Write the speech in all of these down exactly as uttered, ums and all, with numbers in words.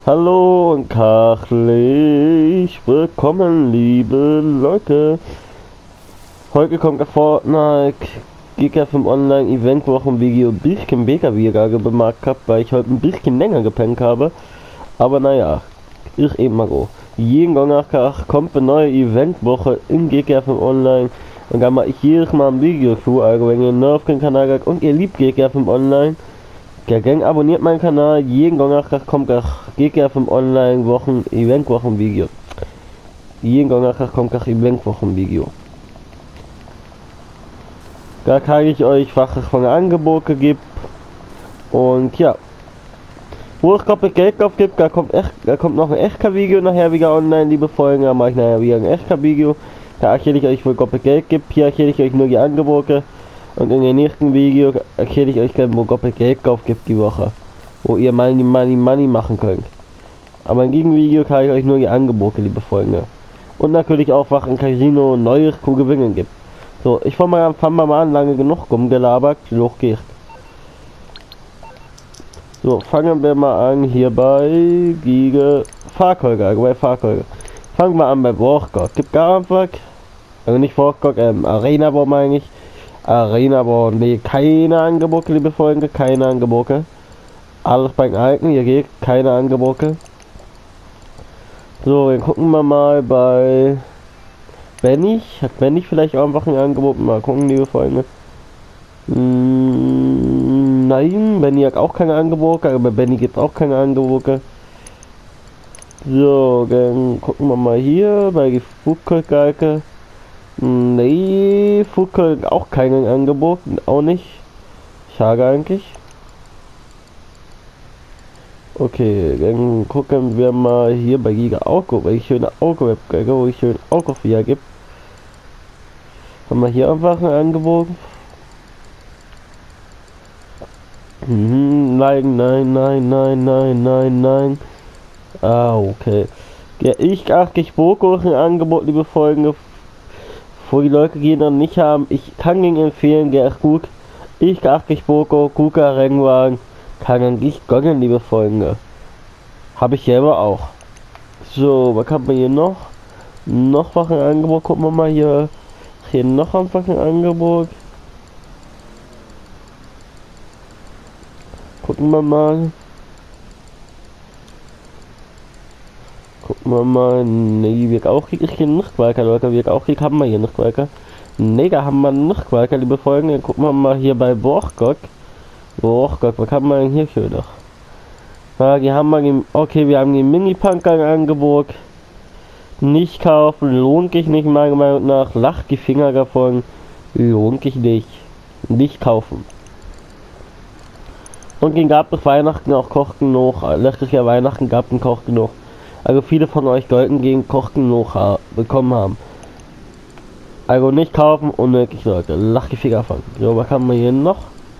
Hallo und herzlich willkommen, liebe Leute. Heute kommt der Fortnite G K fünf Online Event Wochenvideo ein bisschen besser, wie ihr gerade bemerkt habt, weil ich heute ein bisschen länger gepennt habe. Aber naja, ist eben mal so. Jeden Donnerstag kommt eine neue Eventwoche in G K fünf Online und da mache ich jedes Mal ein Video zu. Also wenn ihr neu auf den Kanal geht und ihr liebt G K fünf Online, der Gang abonniert meinen Kanal. Jeden Donnerstag kommt das G K fünf Online Wochen Event Wochen Video. Jeden Donnerstag kommt das Event Wochen Video. Da kann ich euch, was es von Angebote gibt. Und ja, wo es Copy Geld drauf gibt, da kommt echt, da kommt noch ein F K Video nachher wieder online, liebe Folgen. Da mache ich nachher wieder ein F K Video. Da erkläre ich euch, wo Copy Geld gibt. Hier erkläre ich euch nur die Angebote. Und in den nächsten Video erkläre ich euch dann, wo Gott Geld drauf gibt die Woche. Wo ihr Money, Money, Money machen könnt. Aber in diesem Video kann ich euch nur die Angebote, liebe Freunde. Und natürlich auch, was im Casino Neues zu gewinnen gibt. So, ich fange mal, fang mal an, lange genug rumgelabert. Los geht's. So, fangen wir mal an hier bei Giga Fahrkäufer, also bei Fahrkäufer. Fangen wir an bei Wargott. Gibt gar einfach, also nicht Wargott, ähm, Arena War meine ich. Arena War, nee, keine Angebote, liebe Freunde, keine Angebote. Alles beim Alten, hier geht keine Angebote. So, dann gucken wir mal bei Benny. Hat Benny vielleicht auch einfach ein Angebot? Mal gucken, liebe Freunde. Hm, nein, Benny hat auch keine Angebote, aber bei Benny gibt es auch keine Angebote. So, dann gucken wir mal hier bei die Foodcourt-Geige. Nee, Foodcourt auch keinen Angebot, auch nicht. Schade eigentlich. Okay, dann gucken wir mal hier bei Giga Auto, welche schöne Auto-Webgeige, wo ich schön Auto vier gibt. Haben wir hier einfach ein Angebot? Mhm, nein, nein, nein, nein, nein, nein, nein. Ah, okay. Ja, ich achte Boko ein Angebot, liebe Folgen. Wo die Leute gehen dann nicht haben, ich kann ihn empfehlen, der ist gut. Ich achte Boko, Kuka Rennwagen, kann ihn nicht gönnen, liebe Freunde. Habe ich selber auch. So, was haben wir hier noch? Noch was ein Angebot, gucken wir mal hier. Hier noch einfach ein Angebot. Gucken wir mal. Gucken wir mal, nee, wir auch hier ist nicht weiter, Leute, wir auch hier haben wir hier nicht weiter. Nee, da haben wir nicht weiter, liebe Freunde. Dann gucken wir mal hier bei Wargott. Wargott, was haben wir denn hier für noch? Ja, die haben wir, okay, wir haben die Mini-Punker im Angebot. Nicht kaufen, lohnt sich nicht, meiner Meinung nach. Lacht die Finger davon, lohnt sich nicht. Nicht kaufen. Und den gab es Weihnachten auch Koch genug. Letztes Jahr Weihnachten gab es einen Koch genug. Also viele von euch sollten gegen Koch genug ha bekommen haben. Also nicht kaufen, unnötig, Leute. Lach die Finger von. So, was haben wir hier noch?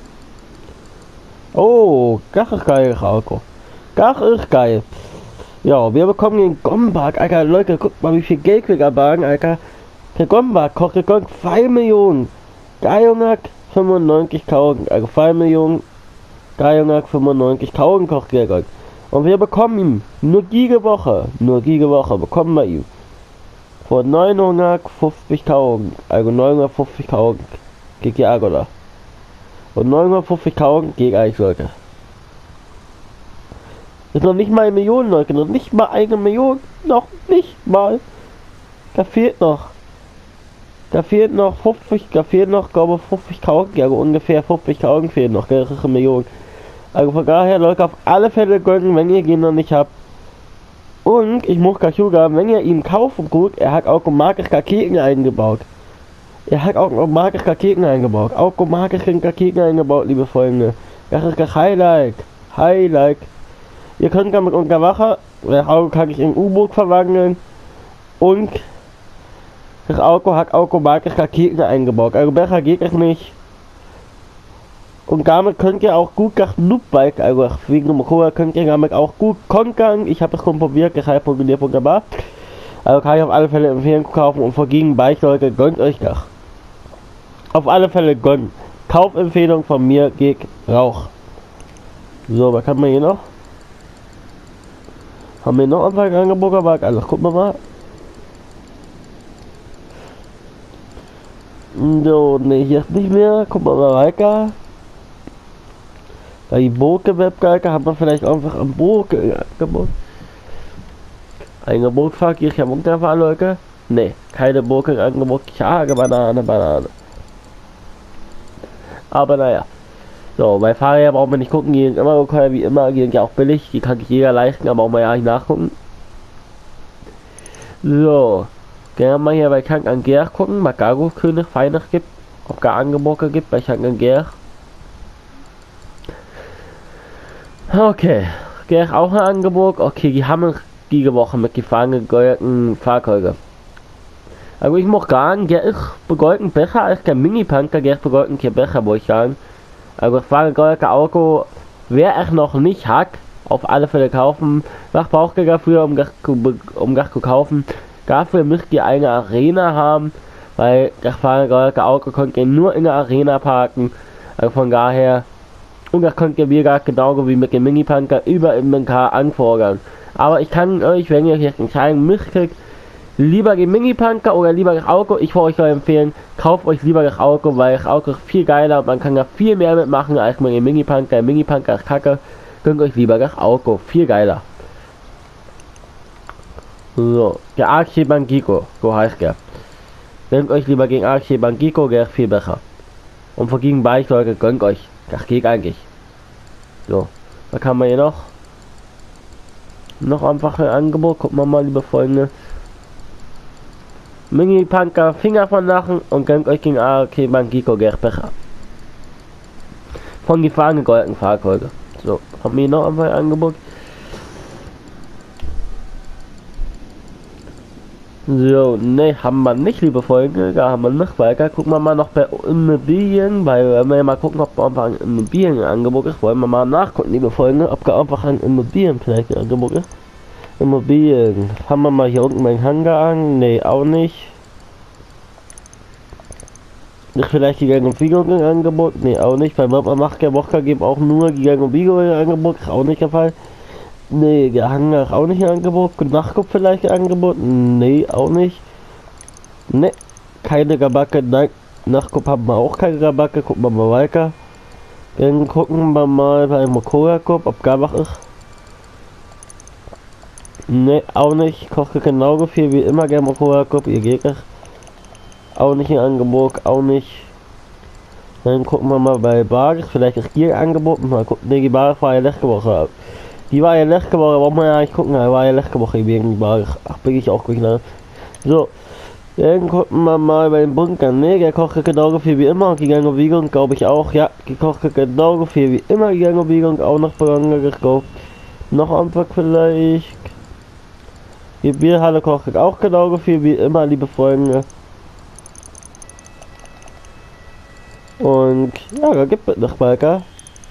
Oh, das ist geil, Auto. Das ist geil. Ja, wir bekommen den Gombak, Alter. Leute, guckt mal, wie viel Geld wir da bagen, Alter. Der Gombak kostet zwei Millionen. dreihundertfünfundneunzigtausend. Also zwei Millionen. dreihundertfünfundneunzigtausend kostet der. Und wir bekommen ihn, nur diese Woche, nur diese Woche bekommen wir ihn. Vor neunhundertfünfzigtausend, also neunhundertfünfzigtausend gegen die Agoda. Und neunhundertfünfzigtausend gegen euch, Leute. Das ist noch nicht mal eine Million, Leute, noch nicht mal eine Million, noch nicht mal. Da fehlt noch. Da fehlt noch fünfzig, da fehlt noch, glaube ich, fünfzigtausend, ja, ungefähr fünfzigtausend fehlen noch, das ist eine Million. Also von daher, Leute, auf alle Fälle gönnen, wenn ihr ihn noch nicht habt. Und ich muss Kashuga, wenn ihr ihn kaufen gut, er hat automatisch Raketen eingebaut. Er hat automatisch Raketen eingebaut. Automatisch Raketen eingebaut, liebe Freunde. Das ist das Highlight. Highlight. Ihr könnt damit unter Wasser, das Auto kann ich in U-Boot verwandeln. Und das Auto hat automatisch Raketen eingebaut. Also besser geht es nicht. Und damit könnt ihr auch gut das Noobbike, also wegen dem Motor könnt ihr damit auch gut kontern. Ich habe es schon probiert, das heißt funktioniert wunderbar. Also kann ich auf alle Fälle empfehlen zu kaufen und vor gegen Bike, Leute, gönnt euch das. Auf alle Fälle gönnen. Kaufempfehlung von mir gegen Rauch. So, was kann man hier noch? Haben wir noch einfach ein Angebot aber also gucken wir mal. So, ne, hier ist nicht mehr. Gucken wir mal weiter. Bei Burg-Webgeige haben wir vielleicht einfach ein Burg-Angebot. Angebot fragt ich ja wunderbar, Leute. Ne, keine Burg-Angebot. Schade, Banane, Banane. Aber naja. So, bei Fahrrädern brauchen wir nicht gucken, die sind immer teuer wie immer, die sind ja auch billig, die kann sich jeder leisten, aber brauchen wir ja nicht nachgucken. So, gerne mal hier bei Kank an Gerch gucken, mal Gago König Feines gibt, ob gar Angebote gibt bei Kank an Gerch. Okay, Gerch auch ein Angebot, okay, die haben die Woche mit gefahrenen gegolten Fahrzeuge. Also ich muss sagen, der ist bedeutend besser als der Mini-Punker, der ist bedeutend hier besser, muss ich sagen. Also das fahrgegoldete Auto, wer es noch nicht hat, auf alle Fälle kaufen. Was braucht ihr dafür, um das, um das zu kaufen? Dafür müsst ihr eine Arena haben, weil das fahrgegoldete Auto könnt ihr nur in der Arena parken. Also von daher, und das könnt ihr wie gesagt genauso wie mit dem Mini-Punker über Inventar anfordern. Aber ich kann euch, wenn ihr jetzt entscheiden müsstet, lieber den Mini-Punker oder lieber das Auto, ich würde euch empfehlen, kauft euch lieber das Auto, weil das Auto ist viel geiler und man kann da viel mehr mitmachen als mit dem Mini-Punker. Der Mini-Punker ist kacke, gönnt euch lieber das Auto, viel geiler. So, der Archibangiko, so heißt der. Gönnt euch lieber gegen Archibangiko, der ist viel besser. Und vor gegen Bike, Leute, gönnt euch, das geht eigentlich. So, was kann man hier noch? Noch einfach ein Angebot, gucken wir mal, liebe Freunde. Mini-Punker, Finger von Lachen und gönnt euch gegen Archibangiko Gerbecher. Von gefahren gegoldeten Fahrzeuge. So, haben wir noch einmal ein Angebot. So, ne, haben wir nicht, liebe Freunde, da haben wir nicht weiter. Gucken wir mal noch bei Immobilien, weil wenn wir ja mal gucken, ob einfach ein Immobilienangebot ist, wollen wir mal nachgucken, liebe Freunde, ob da einfach ein Immobilien vielleicht ein Angebot ist. Immobilien. Haben wir mal hier unten meinen Hangar an? Ne, auch nicht. Ist vielleicht die Gang und Vigo ein Angebot? Ne, auch nicht. Weil man macht ja Woche gibt auch nur die Gang und Vigo ein Angebot. Ist auch nicht der Fall. Ne, der Hangar ist auch nicht ein Angebot. Nachguck vielleicht ein Angebot? Ne, auch nicht. Ne, keine Gabacke. Nein, Nachguck haben wir auch keine Gabacke. Gucken wir mal weiter. Dann gucken wir mal bei Mokola, ob Gabach ist. Ne, auch nicht. Koche genauso viel wie immer gerne Mokola, ihr Gegner. Auch nicht ein Angebot, auch nicht. Dann gucken wir mal bei Baris, vielleicht ist hier ein Angebot. Mal gucken, ne, die Baris war ja letzte Woche. Die war ja letzte Woche, warum man ja nicht gucken, war ja letzte Woche wegen die Baris. Ach, bin ich auch gut, ne? So, dann gucken wir mal bei den Bunker. Ne, der kocht genauso viel wie immer und die Gangowigung glaube ich auch. Ja, die kocht genauso viel wie immer, die Gangowigung auch noch Belange gekauft. Noch einfach vielleicht. Die Bierhalle kocht auch genauso viel wie immer, liebe Freunde. Und ja, da gibt es noch Balker.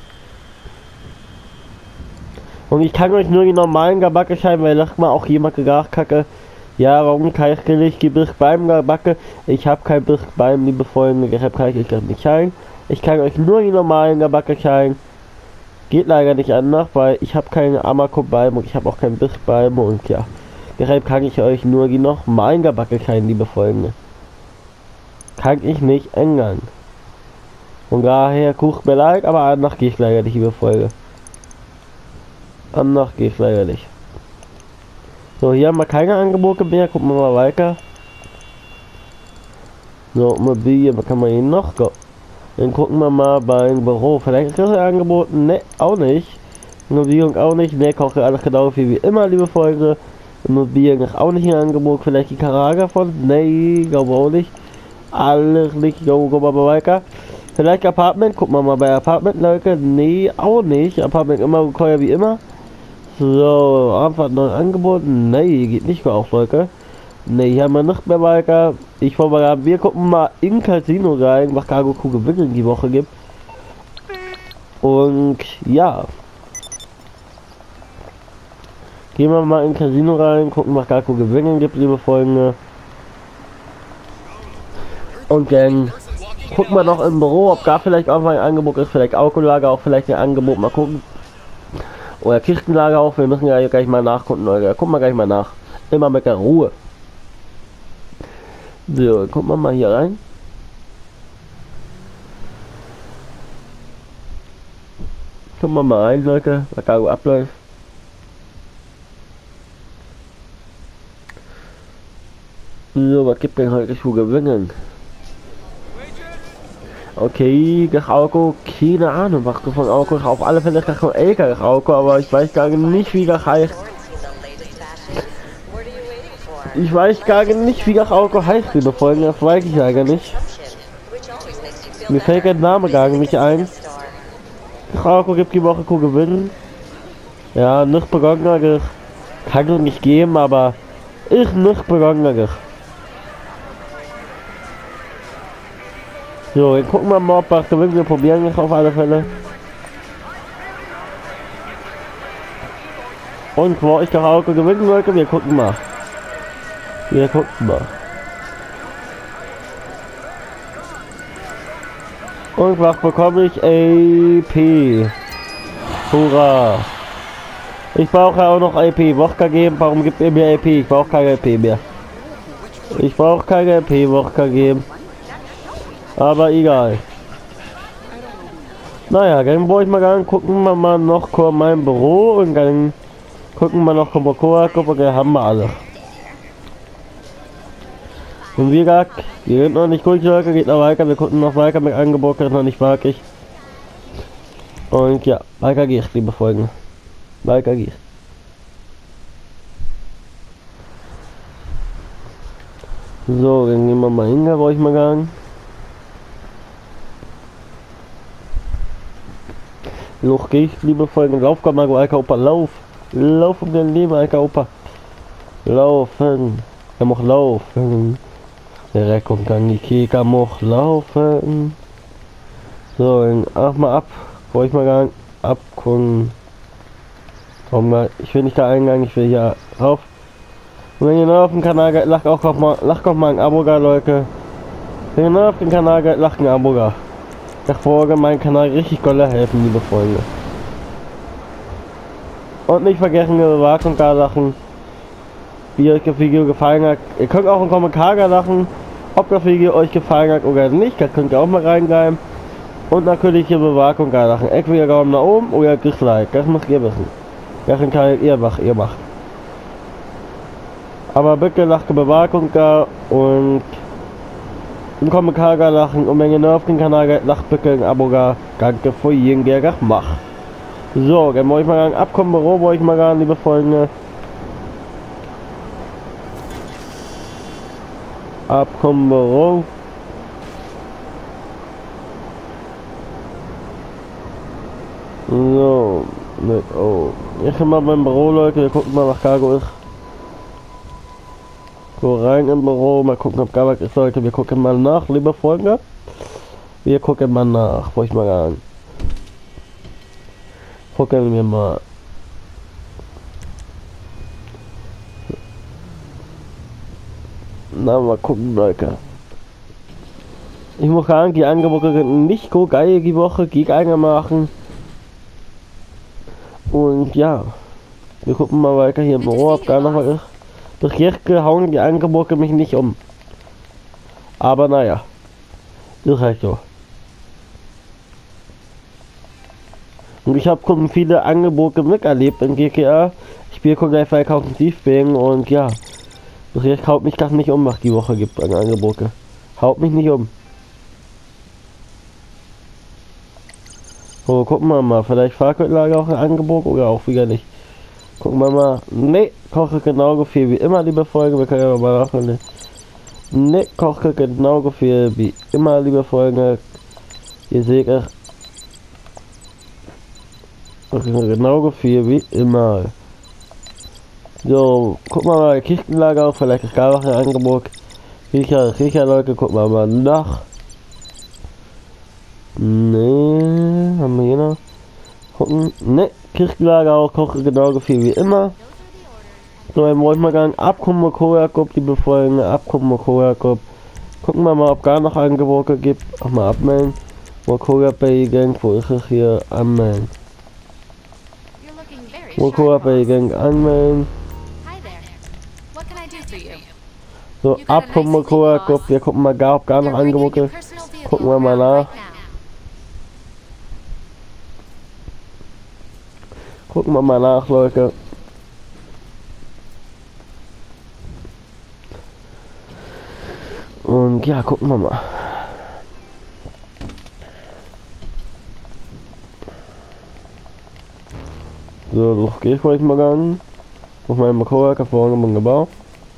Und ich kann euch nur die normalen Gabacke schreiben, weil lacht mal auch jemand gesagt, kacke. Ja, warum kann ich nicht die Birk beim Gabacke? Ich habe kein Birk beim, liebe Freunde, deshalb kann ich euch das nicht schreiben. Ich kann euch nur die normalen Gabacke schreiben. Geht leider nicht anders, weil ich habe keine Amako beim und ich habe auch kein Birk beim und ja. Deshalb kann ich euch nur die normalen Gabacke schreiben, liebe Freunde. Kann ich nicht ändern. Und daher guckt mir leid, aber anders gehe ich leider nicht, liebe Folge. Anders gehe ich leider nicht. So, hier haben wir keine Angebote mehr, gucken wir mal weiter. So, Immobilien, was kann man hier noch? Go. Dann gucken wir mal beim Büro, vielleicht ist das angeboten, ne, auch nicht. Immobilien auch nicht, ne, koche alles genau viel wie immer, liebe Folge. Immobilien ist auch nicht ein Angebot, vielleicht die Karaga von, ne, glaube auch nicht. Alles nicht, go, go, mal weiter. Vielleicht Apartment, gucken wir mal bei Apartment, Leute. Nee, auch nicht. Apartment immer teuer wie immer. So, einfach noch ein Angebot. Nee, geht nicht mehr auf, Leute. Nee, hier haben wir nicht mehr weiter. Ich wollte mal, wir gucken mal in Casino rein, was Cargo Crew Gewinne die Woche gibt. Und ja. Gehen wir mal in Casino rein, gucken, was Cargo Gewinne gibt, liebe Freunde. Und dann gucken wir noch im Büro, ob da vielleicht auch mal ein Angebot ist, vielleicht Autolager, auch vielleicht ein Angebot, mal gucken. Oder Kirchenlager auf, wir müssen ja gleich mal nachgucken, Leute. Guck mal gleich mal nach. Immer mit der Ruhe. So, gucken wir mal hier rein. Gucken wir mal rein, Leute, was da so abläuft. So, was gibt denn heute zu gewinnen? Okay, Gachauko, keine Ahnung, was von Auko, auf alle Fälle Gachauko, Elke Gachauko, aber ich weiß gar nicht, wie das heißt. Ich weiß gar nicht, wie Gachauko heißt, liebe Freunde, das weiß ich eigentlich nicht. Mir fällt der Name gar nicht ein. Gachauko gibt die Woche zu gewinnen. Ja, nicht begonnen, kann es nicht geben, aber ist nicht begonnen. So, jetzt gucken wir mal, ob wir gewinnen. Wir probieren es auf alle Fälle. Und wo ich doch auch gewinnen wollte, wir gucken mal. Wir gucken mal. Und was bekomme ich? A P. Hurra. Ich brauche auch noch A P. Wodka geben. Warum gibt ihr mir A P? Ich brauche keine A P mehr. Ich brauche keine A P. Wodka geben. Aber egal. Naja, dann wollte ich mal gehen, gucken wir mal noch in mein Büro und dann gucken wir noch Komokoa, gucken wir, haben wir alle. Und wie gesagt, wir sind noch nicht gut, Leute, geht noch weiter, wir gucken noch weiter mit Angebot, das noch nicht mag ich. Und ja, weiter geht's, liebe Freunde. Weiter geht's. So, dann gehen wir mal hin, da wollte ich mal gehen. Los geht's, liebe Freunde, lauf mal, alter Opa, lauf. Lauf um dein Leben, alter Opa. Laufen. Er muss laufen. Der Reck und dann die Kika muss laufen. So, dann ach mal ab. Wo ich mal gar abgucken. Komm mal, ich will nicht da eingegangen, ich will hier rauf. Und wenn ihr neu auf dem Kanal geht, lasst auch mal, lasst auch mal ein Abo da, Leute. Wenn ihr neu auf dem Kanal geht, lasst ein Abo da. Der Folge meinen Kanal richtig doll helfen, liebe Freunde. Und nicht vergessen, die Bewertung da lachen, wie euch das Video gefallen hat. Ihr könnt auch einen Kommentar da lachen, ob das Video euch gefallen hat oder nicht. Da könnt ihr auch mal reinbleiben. Und natürlich die Bewertung da lachen. Entweder Daumen nach oben oder Dislike. Das müsst ihr wissen. Das entscheidet ihr, was ihr macht. Aber bitte lasst die Bewertung da und einen Kommentar da lachen, und wenn ihr neu auf den Kanal geht, lasst bitte ein Abo da. Danke für jeden, der das macht. So, dann wollte ich mal sagen, abkommen Büro, wollte ich mal sagen, liebe Freunde. Abkommen Büro. So, mit, oh. Jetzt sind wir beim Büro, Leute, wir gucken mal, was Cargo ist. So, rein im Büro, mal gucken, ob gar was ist, Leute. Wir gucken mal nach, liebe Freunde. Wir gucken mal nach, wo ich mal sagen. Gucken wir mal. Na, mal gucken, Leute. Ich muss sagen, die Angebote sind nicht so geil die Woche, die Geiger machen. Und ja, wir gucken mal weiter hier im Büro, ob gar noch was ist. Bis jetzt hauen die Angebote mich nicht um. Aber naja, ist halt so. Und ich habe schon viele Angebote miterlebt in G T A. Ich spiele schon gleich verkaufen Tiefwegen und ja, bis jetzt haut mich das nicht um, was die Woche gibt an Angebote. Haut mich nicht um. So, gucken wir mal, vielleicht Fahrradlager auch ein Angebot oder auch wieder nicht. Gucken wir mal. Ne, koche genau viel wie immer, liebe Folge. Wir können ja mal machen. Ne, koche genau viel wie immer, liebe Folge. Ihr seht es. Genau viel wie immer. So, gucken wir mal Kistenlager auf. Vielleicht ist gar noch ein Angebot. Sicher, sicher, Leute. Gucken wir mal nach. Ne, haben wir hier noch. Gucken. Ne, Kirchenlager auch, koche genau viel wie immer. So, dann wollte ich mal sagen, Abkommen Kojakub, die Befolgen, Abkommen Kojakub. Gucken wir mal, ob gar noch Angebote gibt. Auch mal abmelden. Mokoya Pay Gang, wo ist es hier? Anmelden. Mokoa bei Gang anmelden. So, ab vom Mokoa, guck, wir gucken mal gar, ob gar noch Angebote. Gucken wir mal nach. Gucken wir mal nach, Leute. Und ja, gucken wir mal. So, doch gehe ich gleich mal an. Auf meinem Mokoa, vorne gebaut.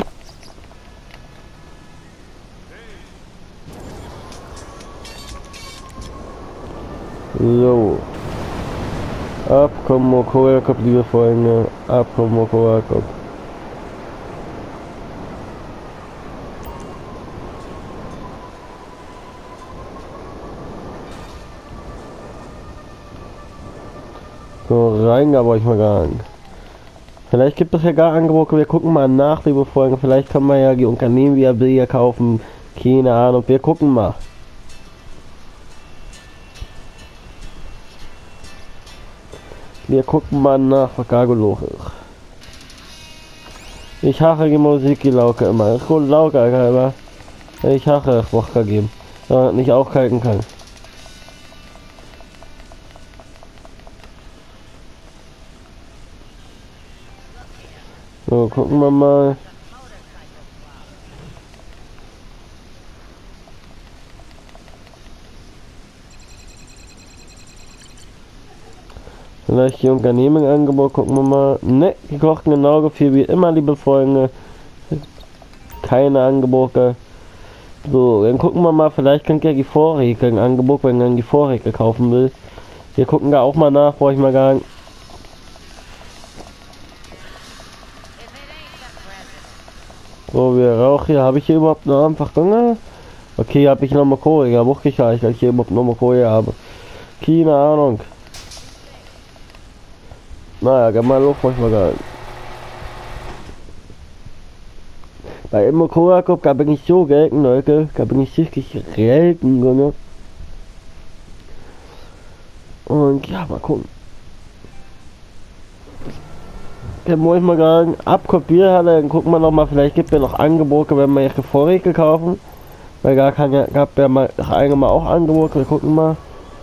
So. Ab, komm, Mokoa, komm, liebe Freunde. Ab, komm, Mokoa, komm. So, rein, aber ich mal gar nicht. Vielleicht gibt es ja gar Angebote, wir gucken mal nach, liebe Freunde. Vielleicht kann man ja die Unternehmen wie Abilia kaufen. Keine Ahnung, wir gucken mal. Wir gucken mal nach, was Cargo los ist. Ich hache die Musik, die Lauke immer. Ich hole Lauke immer. Ich hache, ich brauche geben. Da nicht aufkalten kann. So, gucken wir mal. Vielleicht die Unternehmen Angebot, gucken wir mal. Ne, die kochten genau so viel wie immer, liebe Freunde. Keine Angebote. So, dann gucken wir mal, vielleicht könnt ihr die Vorräte ein Angebot, wenn ihr die Vorräte kaufen will. Wir gucken da auch mal nach, brauche ich mal gar nicht. So, wir rauchen hier. Habe ich hier überhaupt noch einfach Hunger? Okay, habe ich noch mal Kohle. Ja, wusste ich ja, ich hier überhaupt noch mal Kohle habe. Keine Ahnung. Naja, geh mal los, mach ich mal gar nicht. Bei Immokoa, guck, da bin ich so gelten, Leute. Da bin ich richtig gelten, Junge. Und ja, mal gucken. Dann muss ich mal gerade abkopieren, dann gucken wir noch mal, vielleicht gibt es noch Angebote, wenn wir ihre Vorräte kaufen. Weil gar keine, gab ja mal einmal auch Angebote, wir gucken mal.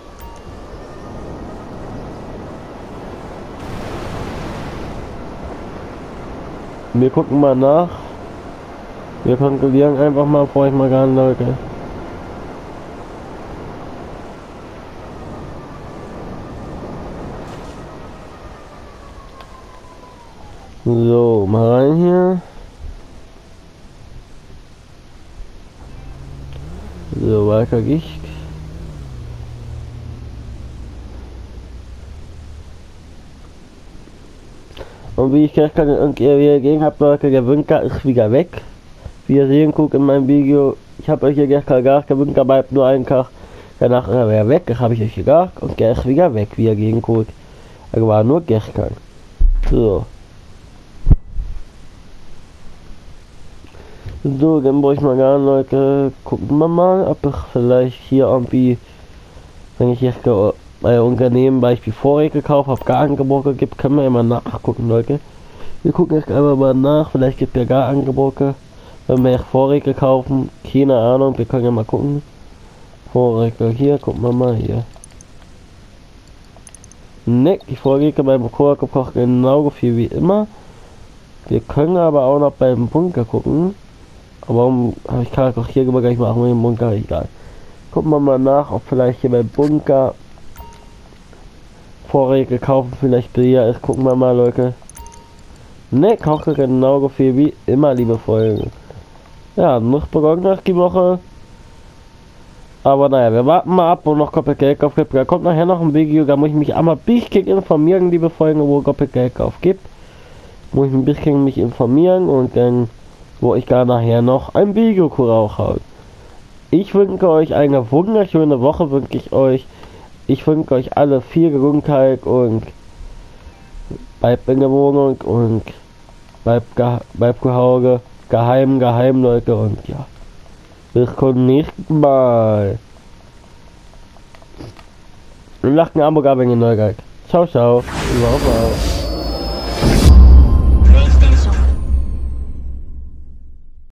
Wir gucken mal nach. Wir kontrollieren einfach mal, brauche ich mal gar nicht, Leute. So, mal rein hier. So, weiter geht's. Und wie ich gestern irgendwie gesehen habe, Leute, der Bunker ist wieder weg. Wie ihr sehen könnt in meinem Video, ich habe euch hier gestern gesagt, der Bunker bleibt nur einen Tag. Danach ist er wieder weg, das habe ich euch gesagt. Und der ist wieder weg, wie ihr gehen könnt. Er war nur gestern. So. So, dann brauche ich mal gar nicht, Leute. Gucken wir mal, ob ich vielleicht hier irgendwie, wenn ich jetzt bei Unternehmen Beispiel Vorräte gekauft habe, gar Angebote gibt, können wir immer nachgucken, Leute. Wir gucken jetzt einmal mal nach, vielleicht gibt es ja gar Angebote, wenn wir jetzt Vorräte kaufen, keine Ahnung, wir können ja mal gucken. Vorräte hier, gucken wir mal hier. Ne, die Vorräte beim Koch gekocht genau so viel wie immer. Wir können aber auch noch beim Bunker gucken. Aber warum habe ich gerade auch hier gemacht, ich mache mal den Bunker, egal. Gucken wir mal nach, ob vielleicht hier beim Bunker Vorräte kaufen, vielleicht billiger ist. Gucken wir mal, Leute. Ne, koche genau so viel wie immer, liebe Freunde. Ja, noch begonnen nach die Woche. Aber naja, wir warten mal ab, wo noch komplett Geld auf gibt. Da kommt nachher noch ein Video, da muss ich mich einmal ein bisschen informieren, liebe Freunde, wo komplett Geld auf gibt. Muss ich ein bisschen mich informieren und dann, wo ich gar nachher noch ein Video raushaue. Ich wünsche euch eine wunderschöne Woche, wünsche ich euch. Ich wünsche euch alle viel Gesundheit und bleibt in der Wohnung und bleibt, bleibt zu Hause. Geheim, geheim, Leute, und ja. Bis zum nächsten Mal. Und lasst ein Abo, wenn ihr neu seid. Ciao, ciao. Wow, wow.